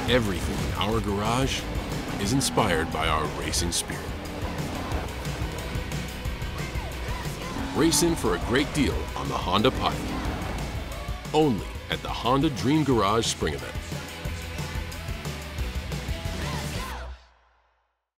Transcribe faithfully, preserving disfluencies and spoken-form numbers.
Everything in our garage is inspired by our racing spirit. Race in for a great deal on the Honda Pilot. Only at the Honda Dream Garage Spring Event.